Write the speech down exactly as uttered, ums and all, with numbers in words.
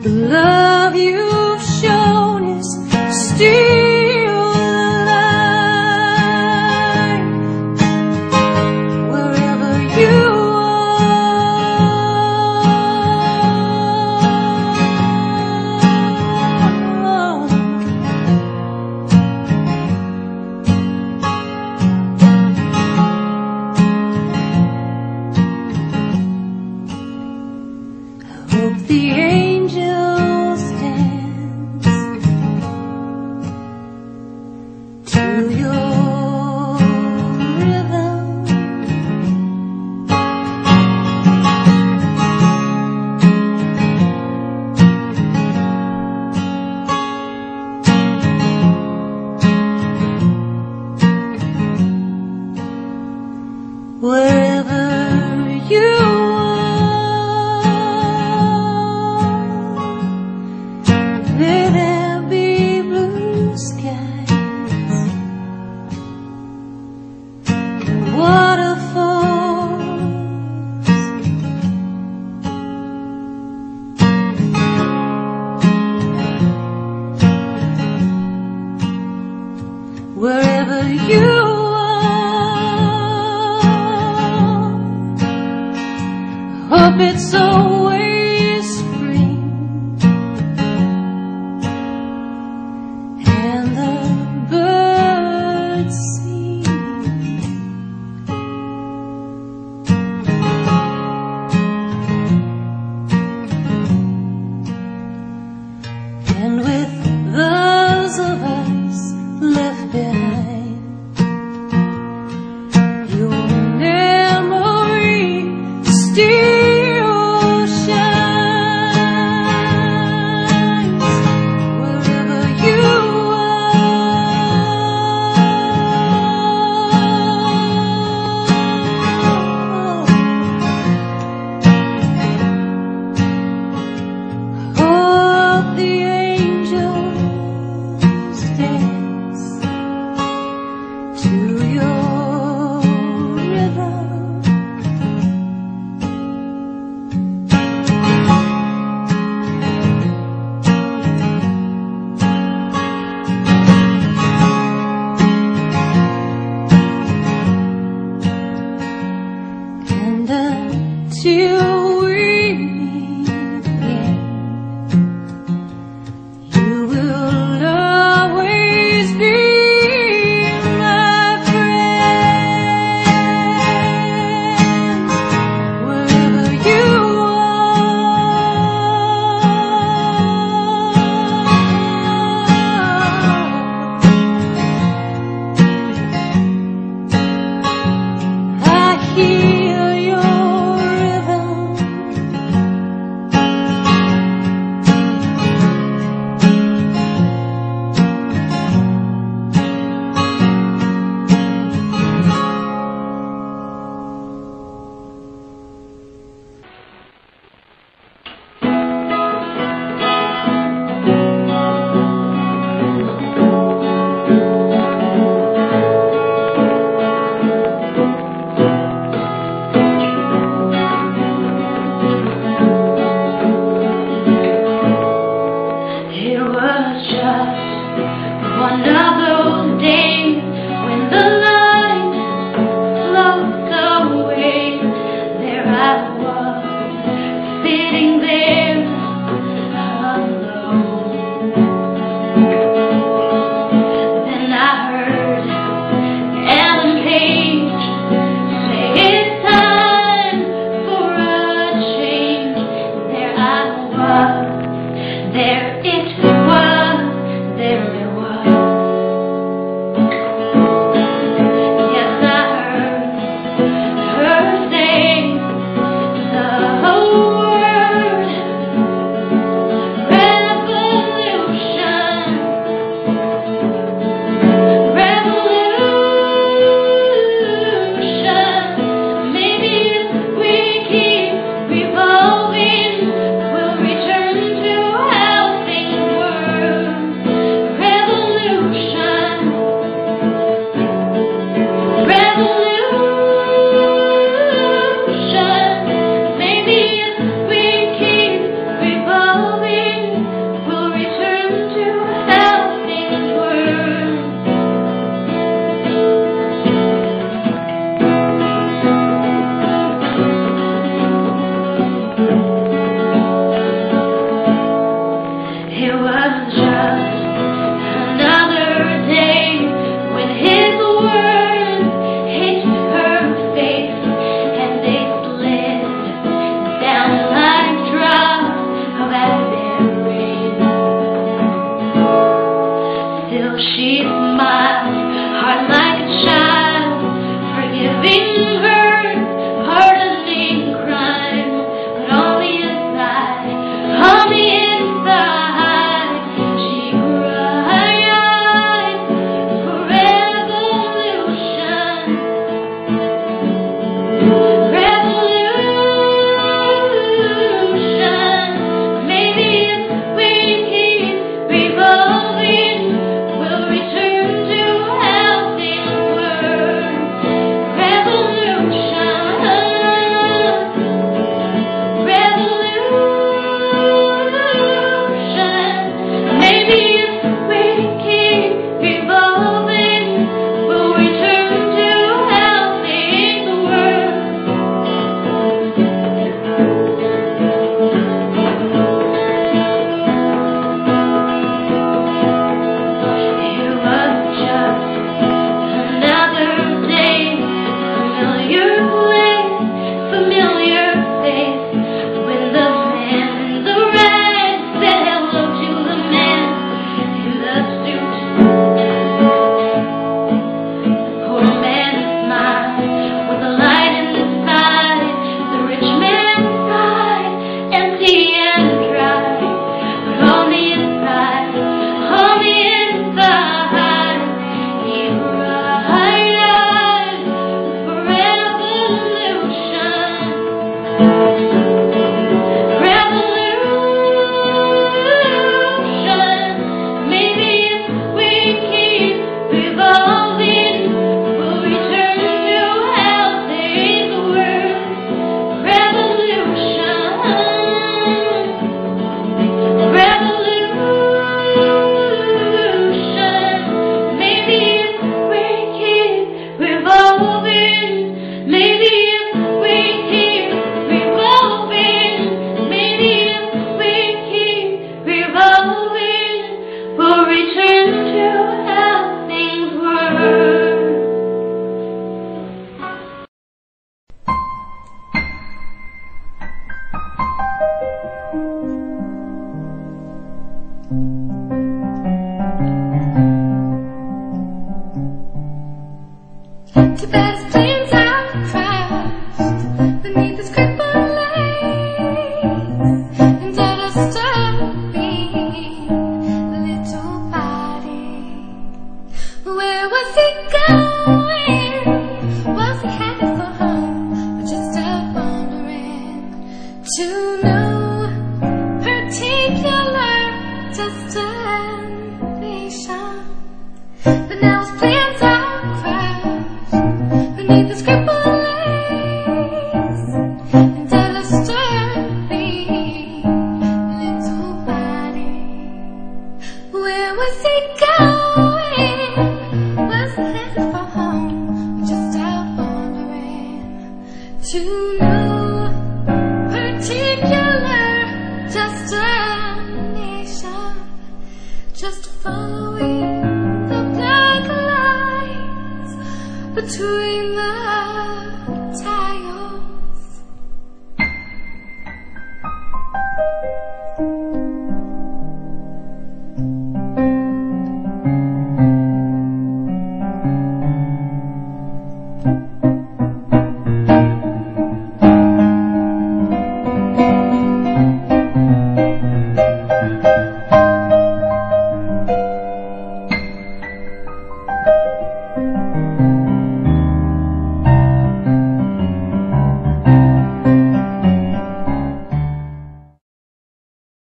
The love you've shown is still alive wherever you hope the angels dance to your rhythm. Wherever you may there be blue skies and waterfalls. Wherever you are, I hope it's always spring and the birds sing. And with those of us left behind, your memory still shines wherever you hope the angels dance to your rhythm. And until we meet again, you will always be my friend. Wherever you are, I hear your rhythm. It was just one of those days when the line floats away. There I was, sitting there alone. Then I heard Ellen Page say it's time for a change. There I was, there it was, there it was. Yes, I heard her say the word revolution, revolution. Maybe if we keep revolving, we'll return to how things liberty